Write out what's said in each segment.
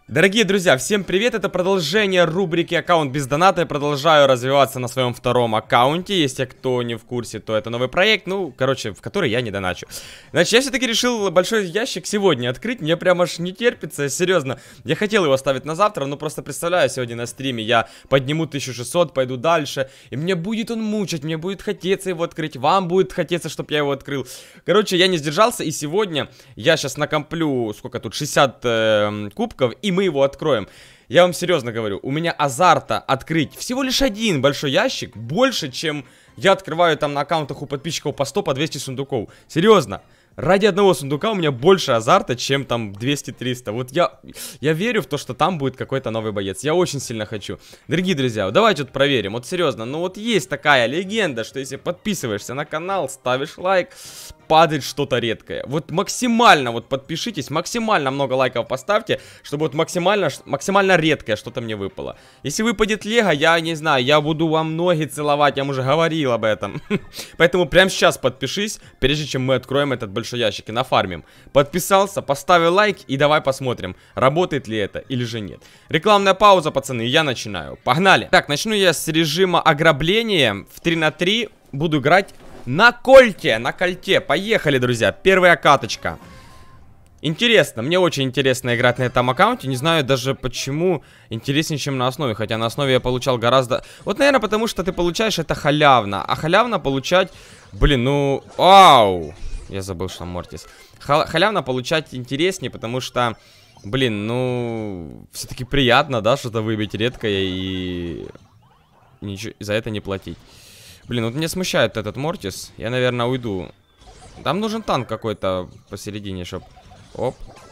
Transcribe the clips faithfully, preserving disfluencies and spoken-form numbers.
Дорогие друзья, всем привет, это продолжение рубрики «Аккаунт без доната». Я продолжаю развиваться на своем втором аккаунте. Если кто не в курсе, то это новый проект, ну, короче, в который я не доначу. Значит, я все-таки решил большой ящик сегодня открыть, мне прям аж не терпится, серьезно. Я хотел его оставить на завтра, но просто представляю, сегодня на стриме я подниму тысячу шестьсот, пойду дальше, и мне будет он мучить, мне будет хотеться его открыть, вам будет хотеться, чтобы я его открыл. Короче, я не сдержался, и сегодня я сейчас накоплю, сколько тут, шестьдесят э, кубков, и мы его откроем. Я вам серьезно говорю, у меня азарта открыть всего лишь один большой ящик больше, чем я открываю там на аккаунтах у подписчиков по сто, по двести сундуков. Серьезно. Ради одного сундука у меня больше азарта, чем там двести-триста. Вот я, я верю в то, что там будет какой-то новый боец. Я очень сильно хочу. Дорогие друзья, давайте вот проверим. Вот серьезно, ну вот есть такая легенда, что если подписываешься на канал, ставишь лайк, падает что-то редкое. Вот максимально вот подпишитесь, максимально много лайков поставьте, чтобы вот максимально, максимально редкое что-то мне выпало. Если выпадет лего, я не знаю, я буду вам ноги целовать, я вам уже говорил об этом. Поэтому прямо сейчас подпишись, прежде чем мы откроем этот большой ящик и нафармим. Подписался, поставил лайк и давай посмотрим, работает ли это или же нет. Рекламная пауза, пацаны, я начинаю. Погнали. Так, начну я с режима ограбления в три на три. Буду играть на кольте, на кольте. Поехали, друзья. Первая каточка. Интересно, мне очень интересно играть на этом аккаунте. Не знаю даже почему интереснее, чем на основе. Хотя на основе я получал гораздо... Вот, наверное, потому что ты получаешь это халявно. А халявно получать... Блин, ну... Вау! Я забыл, что Мортис. Халявно получать интереснее, потому что... Блин, ну... Все-таки приятно, да, что-то выбить редкое и... Ничего за это не платить. Блин, вот меня смущает этот Мортис. Я, наверное, уйду. Там нужен танк какой-то посередине, чтоб... Оп.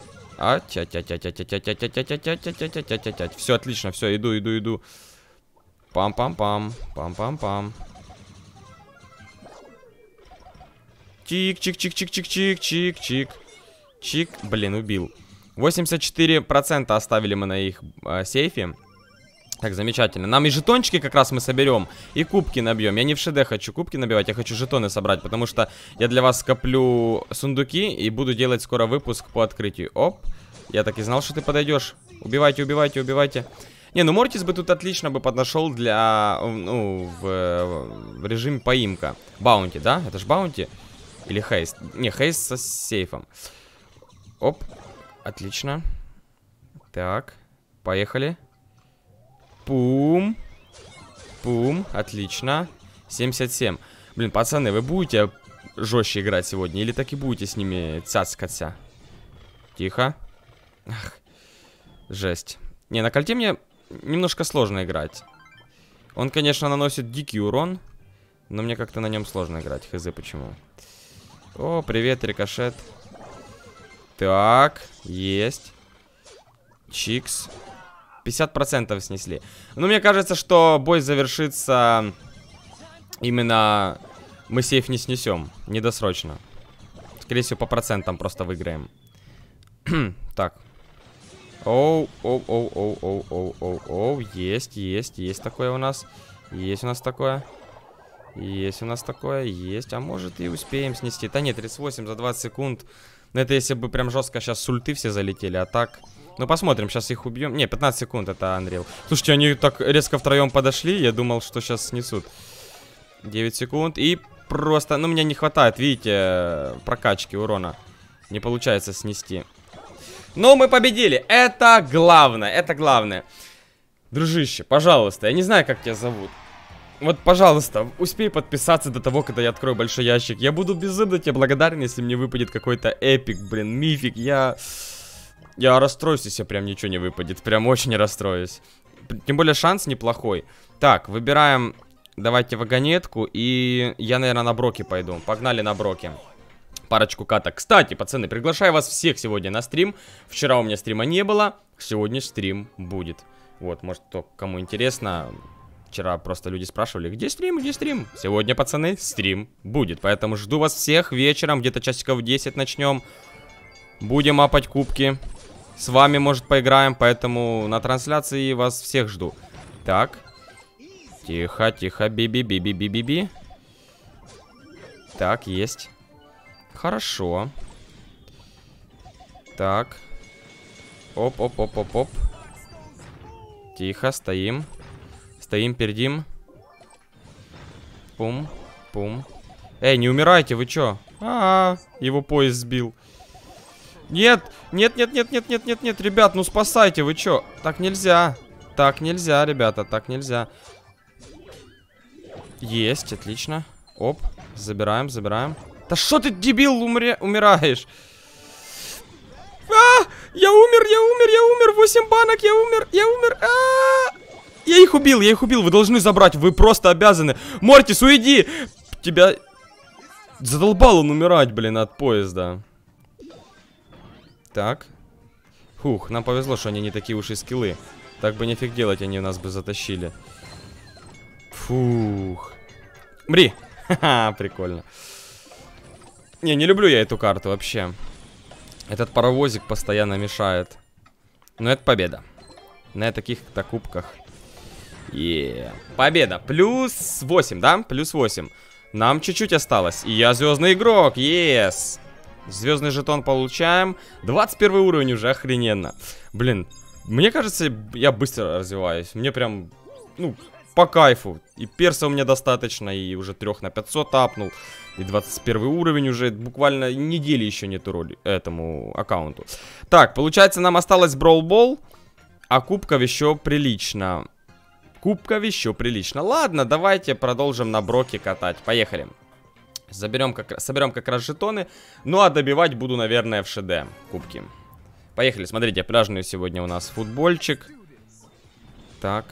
А, тя тя тя тя тя тя тя тя тя тя тя тя тя тя тя тя. Все, отлично, все, иду, иду, иду. Пам-пам-пам. Пам-пам-пам. Чик-чик-чик-чик-чик-чик-чик-чик. Чик. Блин, убил. восемьдесят четыре процента оставили мы на их э, сейфе. Так, замечательно. Нам и жетончики как раз мы соберем, и кубки набьем. Я не в ШД хочу кубки набивать, я хочу жетоны собрать, потому что я для вас скоплю сундуки и буду делать скоро выпуск по открытию. Оп, я так и знал, что ты подойдешь. Убивайте, убивайте, убивайте. Не, ну Мортис бы тут отлично бы подошел для, ну, в, в режиме поимка. Баунти, да? Это ж баунти? Или хейст? Не, хейст со сейфом. Оп, отлично. Так, поехали. Пум. Пум. Отлично. семьдесят семь. Блин, пацаны, вы будете жестче играть сегодня? Или так и будете с ними цацкаться? Тихо. Ах, жесть. Не, на кольте мне немножко сложно играть. Он, конечно, наносит дикий урон, но мне как-то на нем сложно играть. Хз почему. О, привет, рикошет. Так, есть. Чикс. пятьдесят процентов снесли. Но мне кажется, что бой завершится именно... Мы сейф не снесем. Недосрочно. Скорее всего, по процентам просто выиграем. Так. Оу, оу, оу, оу, оу, оу, оу, оу. Есть, есть, есть такое у нас. Есть у нас такое. Есть у нас такое. Есть. А может и успеем снести. Да нет, тридцать восемь за двадцать секунд. Но это если бы прям жестко сейчас с ульты все залетели. А так... Ну, посмотрим, сейчас их убьем. Не, пятнадцать секунд, это Unreal. Слушайте, они так резко втроем подошли. Я думал, что сейчас снесут. девять секунд. И просто, ну, мне не хватает, видите, прокачки урона. Не получается снести. Но мы победили. Это главное, это главное. Дружище, пожалуйста, я не знаю, как тебя зовут. Вот, пожалуйста, успей подписаться до того, когда я открою большой ящик. Я буду безумно тебе благодарен, если мне выпадет какой-то эпик, блин, мифик. Я... Я расстроюсь, если прям ничего не выпадет. Прям очень расстроюсь. Тем более шанс неплохой. Так, выбираем. Давайте вагонетку. И я, наверное, на броке пойду. Погнали на броке. Парочку каток. Кстати, пацаны, приглашаю вас всех сегодня на стрим. Вчера у меня стрима не было. Сегодня стрим будет. Вот, может, кто, кому интересно. Вчера просто люди спрашивали, где стрим, где стрим. Сегодня, пацаны, стрим будет. Поэтому жду вас всех вечером. Где-то часиков в десять начнем. Будем апать кубки. С вами, может, поиграем, поэтому на трансляции вас всех жду. Так. Тихо, тихо, би-би-би-би-би-би-би. Так, есть. Хорошо. Так. Оп-оп-оп-оп-оп. Тихо, стоим. Стоим, пердим. Пум, пум. Эй, не умирайте, вы чё? А-а-а, его поезд сбил. Нет, нет, нет, нет, нет, нет, нет, нет, ребят, ну спасайте, вы чё? Так нельзя. Так нельзя, ребята, так нельзя. Есть, отлично. Оп, забираем, забираем. Да что ты, дебил, умре... умираешь? А, я умер, я умер, я умер, восемь банок, я умер, я умер. А-а-а! Я их убил, я их убил, вы должны забрать, вы просто обязаны. Мортис, уйди! Тебя... Задолбал он умирать, блин, от поезда. Так. Фух, нам повезло, что они не такие уж и скиллы. Так бы нифиг делать, они нас бы затащили. Фух. Мри! Ха-ха, прикольно. Не, не люблю я эту карту вообще. Этот паровозик постоянно мешает. Но это победа. На таких-то кубках. Е, победа. Плюс восемь, да? Плюс восемь. Нам чуть-чуть осталось. И я звездный игрок. Yes. Звездный жетон получаем. двадцать первый уровень уже, охрененно. Блин, мне кажется, я быстро развиваюсь. Мне прям, ну, по кайфу. И перса у меня достаточно. И уже трех на пятьсот апнул. И двадцать первый уровень уже. Буквально недели еще нету роли этому аккаунту. Так, получается, нам осталось Brawl Ball. А кубков еще прилично. Кубков еще прилично. Ладно, давайте продолжим на броке катать. Поехали. Заберем как, соберем как раз жетоны. Ну а добивать буду, наверное, в ШД кубки. Поехали, смотрите, пляжный сегодня у нас футбольчик. Так.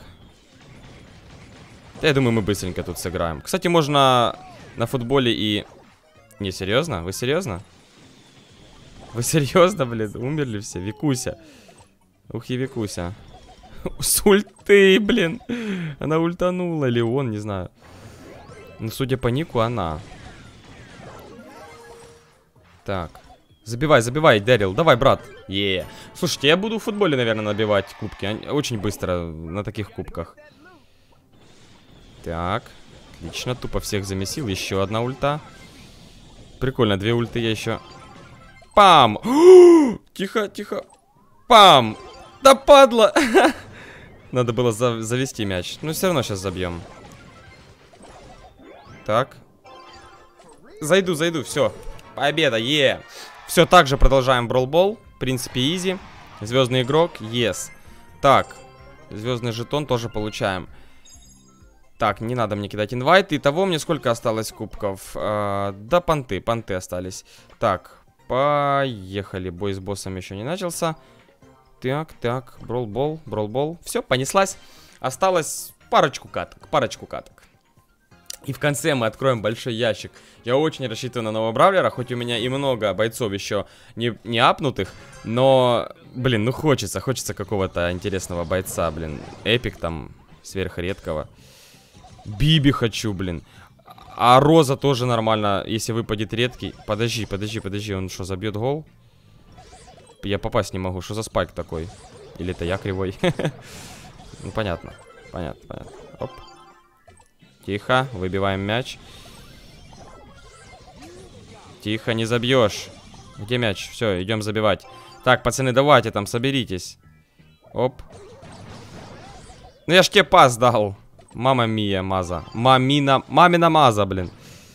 Я думаю, мы быстренько тут сыграем. Кстати, можно на футболе и... Не, серьезно? Вы серьезно? Вы серьезно, блин? Умерли все? Викуся. Ух и Викуся. С ульты, блин. Она ультанула, или он, не знаю. Ну, судя по нику, она. Так. Забивай, забивай, Дэрил. Давай, брат. Е. Слушайте, я буду в футболе, наверное, набивать кубки. Очень быстро на таких кубках. Так. Отлично, тупо всех замесил. Еще одна ульта. Прикольно, две ульты я еще... Пам! Тихо, тихо. Пам! Да падла! Надо было за завести мяч. Но все равно сейчас забьем. Так. Зайду, зайду, все. Победа, е. Все, так же продолжаем Brawl Ball. В принципе, изи. Звездный игрок, yes. Так. Звездный жетон тоже получаем. Так, не надо мне кидать инвайт. Итого мне сколько осталось кубков? А, да, понты, понты остались. Так, поехали. Бой с боссом еще не начался. Так, так, Brawl Ball, Brawl Ball. Все, понеслась. Осталось парочку каток, парочку каток. И в конце мы откроем большой ящик. Я очень рассчитываю на нового бравлера, хоть у меня и много бойцов еще не, не апнутых. Но, блин, ну хочется, хочется какого-то интересного бойца, блин. Эпик там, сверхредкого. Биби хочу, блин. А Роза тоже нормально, если выпадет редкий. Подожди, подожди, подожди, он что, забьет гол? Я попасть не могу, что за спайк такой? Или это я кривой? Ну, понятно, понятно, понятно. Оп. Тихо, выбиваем мяч. Тихо, не забьешь. Где мяч? Все, идем забивать. Так, пацаны, давайте там, соберитесь. Оп. Ну я ж тебе пас дал. Мама мия, маза. Мамина, мамина маза, блин.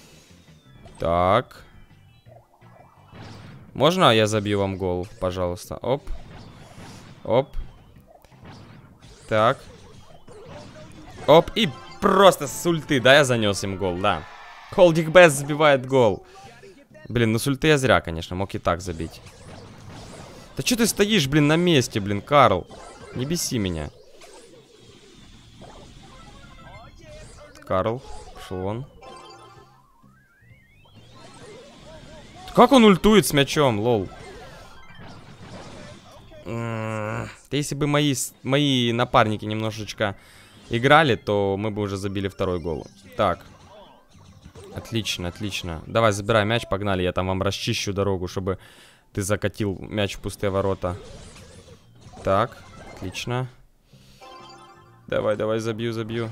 Так. Можно я забью вам гол, пожалуйста? Оп. Оп. Так. Оп. И просто с ульты, да, я занес им гол, да. Холдик Бэс забивает гол. Блин, ну с ульты я зря, конечно, мог и так забить. Да что ты стоишь, блин, на месте, блин, Карл? Не беси меня. Карл, пошел вон. Как он ультует с мячом, лол? Да если бы мои, мои напарники немножечко играли, то мы бы уже забили второй гол. Так. Отлично, отлично. Давай, забирай мяч, погнали. Я там вам расчищу дорогу, чтобы ты закатил мяч в пустые ворота. Так, отлично. Давай, давай, забью, забью.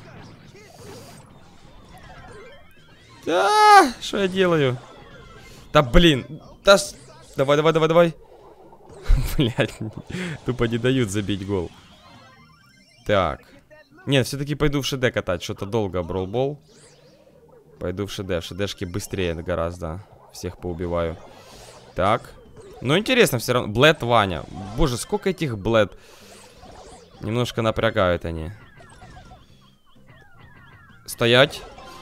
А, что я делаю? Да блин. Да, давай, давай, давай, давай. Блять, тупо не дают забить гол. Так. Нет, все-таки пойду в ШД катать. Что-то долго бролбол. Пойду в ШД. ШДшки быстрее гораздо. Всех поубиваю. Так. Ну, интересно все равно. Блэд Ваня. Боже, сколько этих Блэд. Немножко напрягают они. Стоять.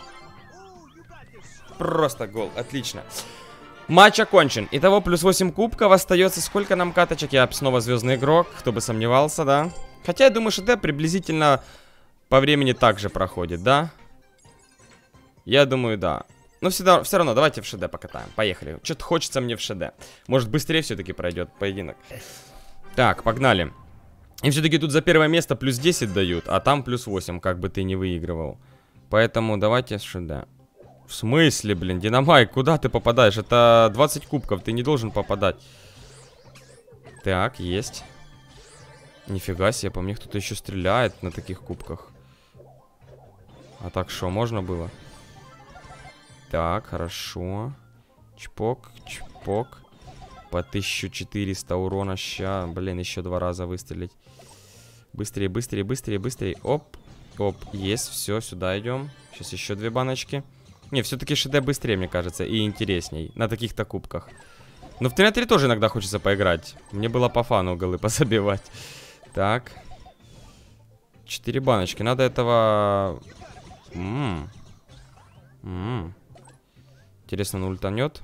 Просто гол. Отлично. Матч окончен. Итого плюс восемь кубков. Остается сколько нам каточек? Я снова звездный игрок. Кто бы сомневался, да? Хотя, я думаю, ШД приблизительно по времени также проходит, да? Я думаю, да. Но всегда, все равно, давайте в ШД покатаем. Поехали. Что-то хочется мне в ШД. Может, быстрее все-таки пройдет поединок. Так, погнали. И все-таки тут за первое место плюс десять дают, а там плюс восемь, как бы ты не выигрывал. Поэтому давайте с ШД. В смысле, блин, Динамайк, куда ты попадаешь? Это двадцать кубков, ты не должен попадать. Так, есть. Нифига себе, по мне кто-то еще стреляет на таких кубках. А так что, можно было? Так, хорошо. Чпок, чпок. По тысяча четыреста урона. Ща, блин, еще два раза выстрелить. Быстрее, быстрее, быстрее, быстрее. Оп, оп, есть, все, сюда идем. Сейчас еще две баночки. Не, все-таки ШД быстрее, мне кажется, и интересней. На таких-то кубках. Но в три на три тоже иногда хочется поиграть. Мне было по фану голы пособивать. Так. Четыре баночки. Надо этого... М-м. М-м. Интересно, он ультанет?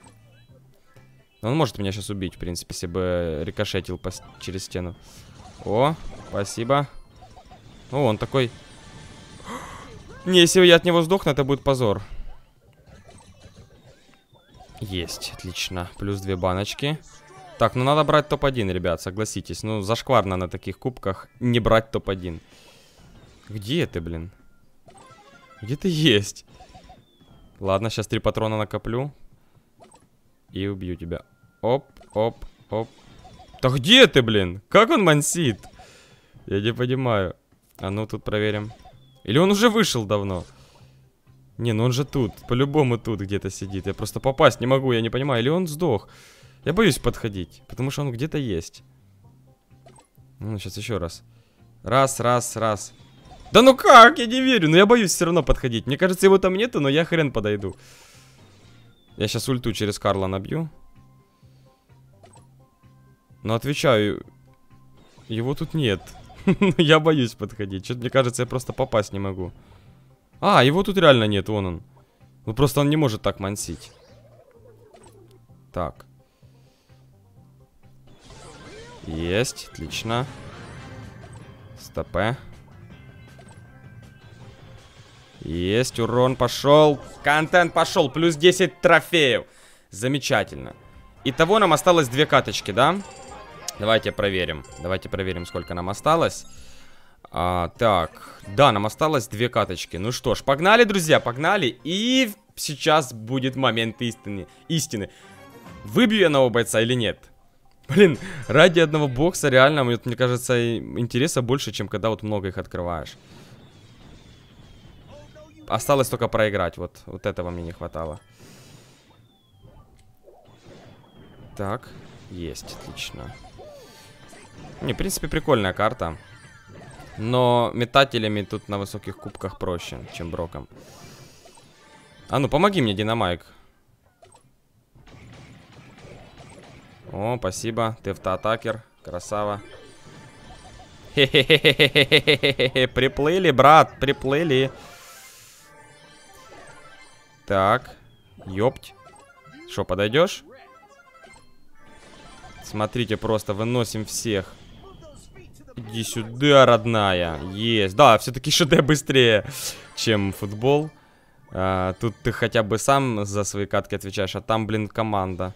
Он может меня сейчас убить, в принципе, если бы рикошетил по... через стену. О, спасибо. О, он такой... Не, если я от него сдохну, это будет позор. Есть, отлично. Плюс две баночки. Так, ну надо брать топ один, ребят, согласитесь. Ну, зашкварно на таких кубках не брать топ один. Где ты, блин? Где ты есть? Ладно, сейчас три патрона накоплю. И убью тебя. Оп, оп, оп. Да где ты, блин? Как он мансит? Я не понимаю. А ну, тут проверим. Или он уже вышел давно? Не, ну он же тут. По-любому тут где-то сидит. Я просто попасть не могу, я не понимаю. Или он сдох? Я боюсь подходить, потому что он где-то есть. Ну, сейчас еще раз. Раз, раз, раз. Да ну как? Я не верю. Но я боюсь все равно подходить. Мне кажется, его там нету, но я хрен подойду. Я сейчас ульту через Карла набью. Но отвечаю, его тут нет. Я боюсь подходить. Что-то мне кажется, я просто попасть не могу. А, его тут реально нет, вон он. Ну просто он не может так мансить. Так. Есть, отлично. Стопе. Есть, урон пошел. Контент пошел, плюс десять трофеев. Замечательно. Итого нам осталось две каточки, да? Давайте проверим. Давайте проверим, сколько нам осталось. А, так, да, нам осталось две каточки. Ну что ж, погнали, друзья, погнали. И сейчас будет момент истины. Истины. Выбью я нового бойца или нет? Блин, ради одного бокса реально, мне кажется, интереса больше, чем когда вот много их открываешь. Осталось только проиграть, вот, вот этого мне не хватало. Так, есть, отлично. Не, в принципе, прикольная карта. Но метателями тут на высоких кубках проще, чем броком. А ну, помоги мне, Динамайк. О, спасибо. Ты автоатакер. Красава. Хе-хе-хе-хе-хе-хе-хе. Приплыли, брат, приплыли. Так. Ёпть. Что, подойдешь? Смотрите, просто выносим всех. Иди сюда, родная. Есть. Да, все-таки ШД быстрее, чем футбол. А, тут ты хотя бы сам за свои катки отвечаешь, а там, блин, команда.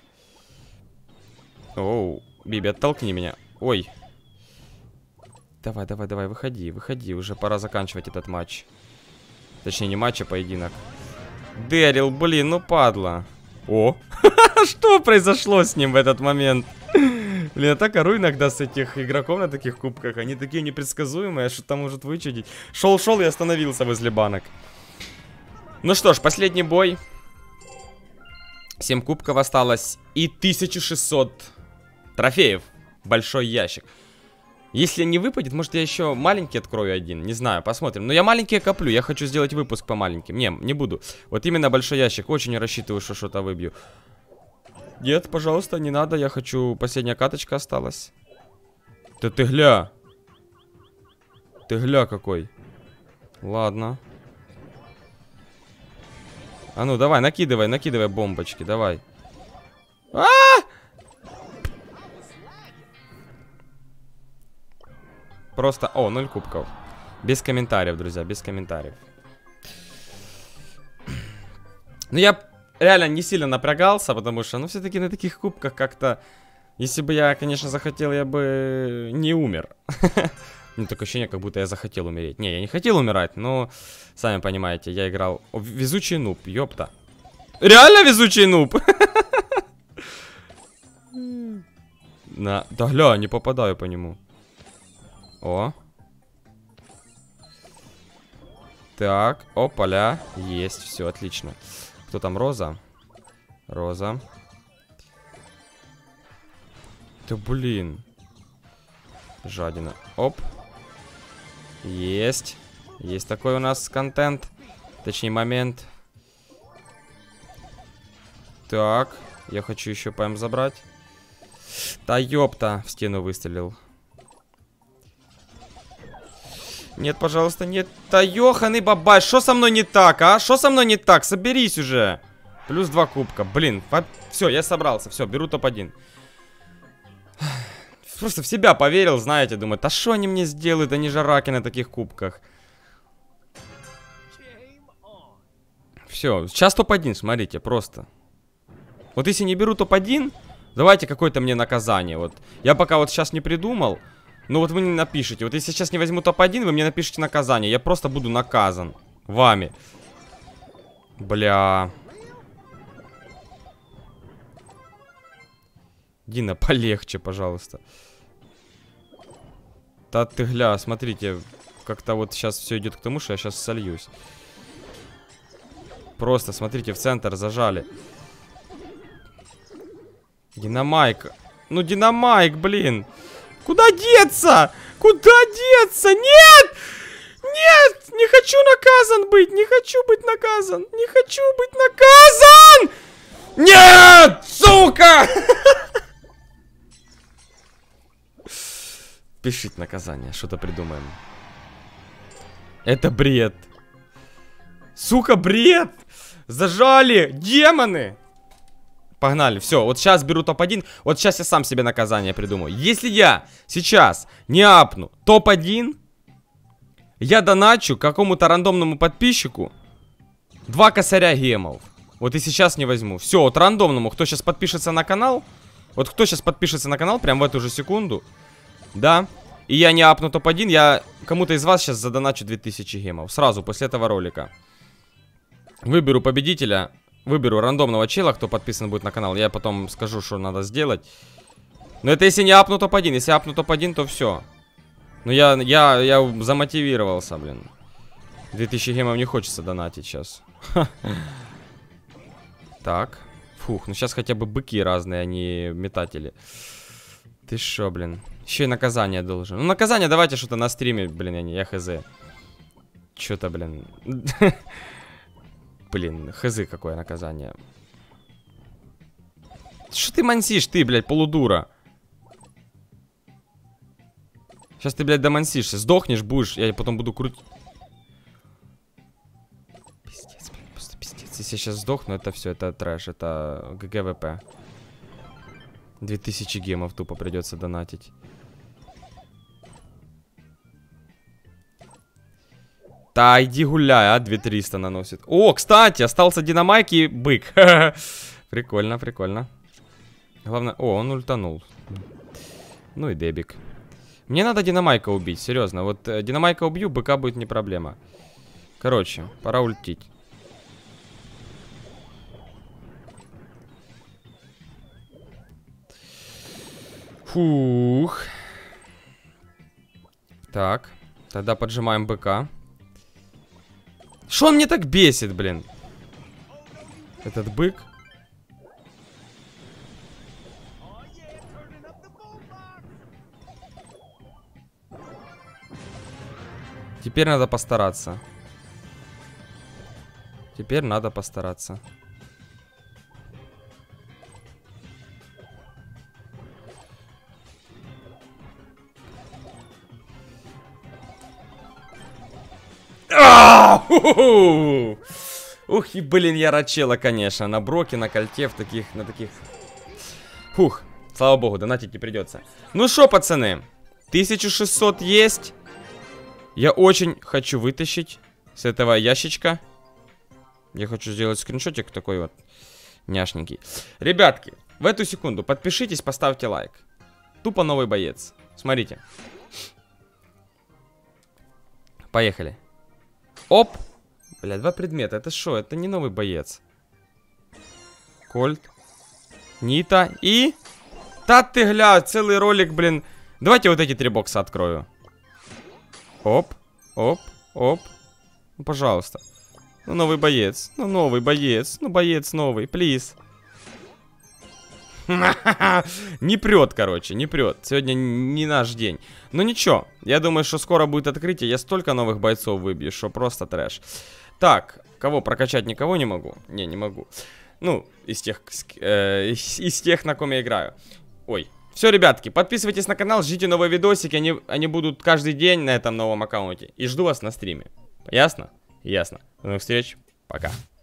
Оу, Биби, оттолкни меня. Ой. Давай, давай, давай, выходи, выходи. Уже пора заканчивать этот матч. Точнее, не матч, а поединок. Дэрил, блин, ну падла. О, что произошло с ним в этот момент? Блин, я так ору иногда с этих игроков на таких кубках. Они такие непредсказуемые, что там может вычудить. Шел-шел и остановился возле банок. Ну что ж, последний бой. семь кубков осталось. И тысяча шестьсот трофеев. Большой ящик. Если не выпадет, может я еще маленький открою один. Не знаю, посмотрим. Но я маленькие коплю, я хочу сделать выпуск по маленьким. Не, не буду. Вот именно большой ящик. Очень рассчитываю, что что-то выбью. Нет, пожалуйста, не надо. Я хочу... Последняя каточка осталась. Да ты гля. Ты гля какой. Ладно. А ну, давай, накидывай, накидывай бомбочки, давай. А-а-а! Просто... О, ноль кубков. Без комментариев, друзья, без комментариев. Ну, я реально не сильно напрягался, потому что, ну, все-таки на таких кубках как-то... Если бы я, конечно, захотел, я бы не умер. Ну, такое ощущение, как будто я захотел умереть. Не, я не хотел умирать, но... Сами понимаете, я играл... О, везучий нуб, ёпта. Реально везучий нуб! На... Да гля, не попадаю по нему. О. Так, опаля. Есть, все, отлично. Кто там, Роза? Роза. Да блин. Жадина. Оп. Есть. Есть такой у нас контент. Точнее, момент. Так. Я хочу еще ПМ забрать. Да ёпта. В стену выстрелил. Нет, пожалуйста, нет. Да ёханый бабай, что со мной не так, а? Что со мной не так? Соберись уже. Плюс два кубка. Блин, все, я собрался. Все, беру топ один. Просто в себя поверил, знаете, думаю, а что они мне сделают, они же раки на таких кубках. Все, сейчас топ один, смотрите, просто. Вот если не беру топ один, давайте какое-то мне наказание. Вот я пока вот сейчас не придумал. Ну вот вы мне напишите. Вот если сейчас не возьму топ один, вы мне напишите наказание. Я просто буду наказан вами. Бля. Дина, полегче, пожалуйста. Да ты гля, смотрите. Как-то вот сейчас все идет к тому, что я сейчас сольюсь. Просто, смотрите, в центр зажали. Динамайк. Ну, Динамайк, блин. Куда деться? Куда деться? Нет! Нет! Не хочу наказан быть! Не хочу быть наказан! Не хочу быть наказан! Нет! Сука! Пишите наказание, что-то придумаем. Это бред. Сука, бред! Зажали! Демоны! Погнали, все, вот сейчас беру топ один. Вот сейчас я сам себе наказание придумаю. Если я сейчас не апну топ один, я доначу какому-то рандомному подписчику два косаря гемов. Вот и сейчас не возьму. Все, вот рандомному, кто сейчас подпишется на канал. Вот кто сейчас подпишется на канал, прям в эту же секунду. Да. И я не апну топ один, я кому-то из вас сейчас задоначу две тысячи гемов. Сразу после этого ролика. Выберу победителя. Выберу рандомного чела, кто подписан будет на канал. Я потом скажу, что надо сделать. Но это если не апну топ один. Если апну топ один, то все. Ну я, я, я замотивировался, блин. две тысячи гемов не хочется донатить сейчас. Так. Фух, ну сейчас хотя бы быки разные, а не метатели. Ты шо, блин. Еще и наказание должен. Ну наказание давайте что-то на стриме, блин, я не, я хз. Что-то, блин. Блин, хз какое наказание. Что ты мансишь, ты, блядь, полудура? Сейчас ты, блядь, домансишься. Сдохнешь, будешь, я потом буду крутить. Пиздец, блядь, просто пиздец. Если я сейчас сдохну, это все, это трэш, это ГГВП. две тысячи гемов тупо придется донатить. Да, иди гуляй, а, две тысячи триста наносит. О, кстати, остался Динамайк и бык. Прикольно, прикольно. Главное... О, он ультанул. Ну и дебик. Мне надо Динамайка убить, серьезно. Вот э, Динамайка убью, быка будет не проблема. Короче, пора ультить. Фух. Так, тогда поджимаем быка. Что он мне так бесит, блин? Этот бык. Теперь надо постараться. Теперь надо постараться. Ух, и блин, я рачела, конечно. На броке, на кольте, в таких, на таких. Фух, слава богу, донатить не придется. Ну шо, пацаны, тысяча шестьсот есть. Я очень хочу вытащить с этого ящичка. Я хочу сделать скриншотик такой вот няшненький. Ребятки, в эту секунду подпишитесь, поставьте лайк. Тупо новый боец. Смотрите. Поехали. Оп. Бля, два предмета. Это что? Это не новый боец. Кольт. Нита. И... Та ты гля, целый ролик, блин. Давайте вот эти три бокса открою. Оп. Оп. Оп. Ну, пожалуйста. Ну, новый боец. Ну, новый боец. Ну, боец новый. Плиз. Не прет, короче, не прет. Сегодня не наш день. Но ничего, я думаю, что скоро будет открытие. Я столько новых бойцов выбью, что просто трэш. Так, кого прокачать, никого не могу. Не, не могу. Ну, из тех, э, из, из тех, на ком я играю. Ой. Все, ребятки, подписывайтесь на канал, ждите новые видосики. Они, они будут каждый день на этом новом аккаунте. И жду вас на стриме. Ясно? Ясно. До новых встреч. Пока.